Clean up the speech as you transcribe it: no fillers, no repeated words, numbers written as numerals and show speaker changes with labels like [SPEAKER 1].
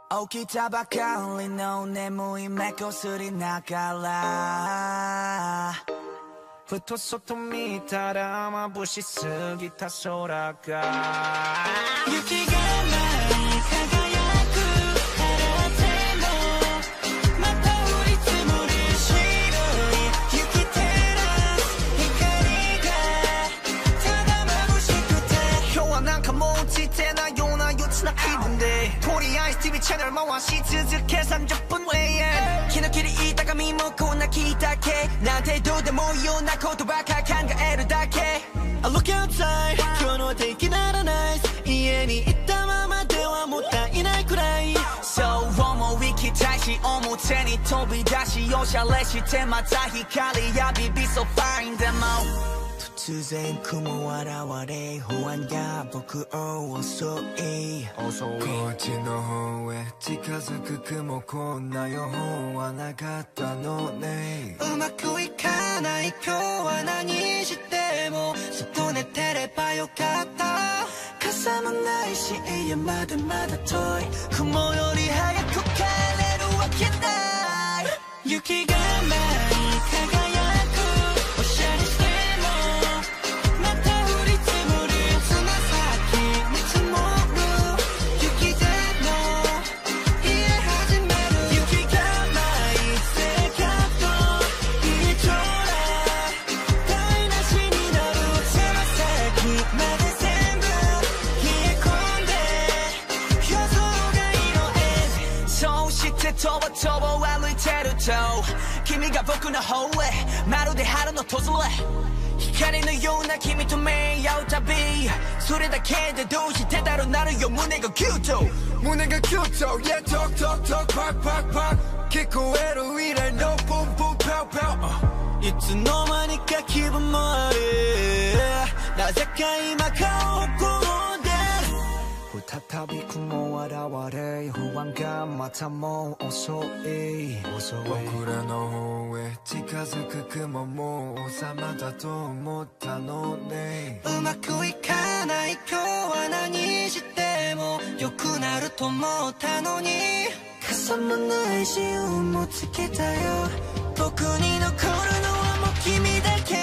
[SPEAKER 1] 起きたばかりの眠い目こすりながらふと外見たら眩しすぎた空が雪が舞い輝く晴れてもまた降り積もる白い雪照らす光がただ眩しくて今日はなんかもう落ちてないような憂鬱な気分でとりあえず TV チャンネル回し続け30分上へ気の切り痛が身もこんな聞いたけなんてどうでもいいようなことばか考えるだけ I look outside 今日の天気ならナイス家にいたままではもったいないくらいそう思いきたいし表に飛び出しおしゃれしてまた光浴び Be so fine でも突然雲現れ不安が僕を襲いこっちの方へ近づく雲こんな予報はなかったのねうまくいかない今日は何しても外寝てればよかった傘もないし家までまだ遠い雲より早く帰れるわけない雪が舞い輝くおしゃれしてとぼとぼ歩いてると君が僕の方へまるで春の訪れ光のような君と目合うたびそれだけでどうしてだろうなるよ胸がキュート胸がキュート Yeah talk talk talk pop pop pop 聞こえる未来のポンポンパウパウいつの間にか気分もあるなぜか今顔を転んで再び雲現れ不安がまたもう遅い僕らの方へ近づく雲もう収まったと思ったのねうまくいかない今日は何しても良くなると思ったのに傘もないし運もつけたよ僕に残るのはもう君だけ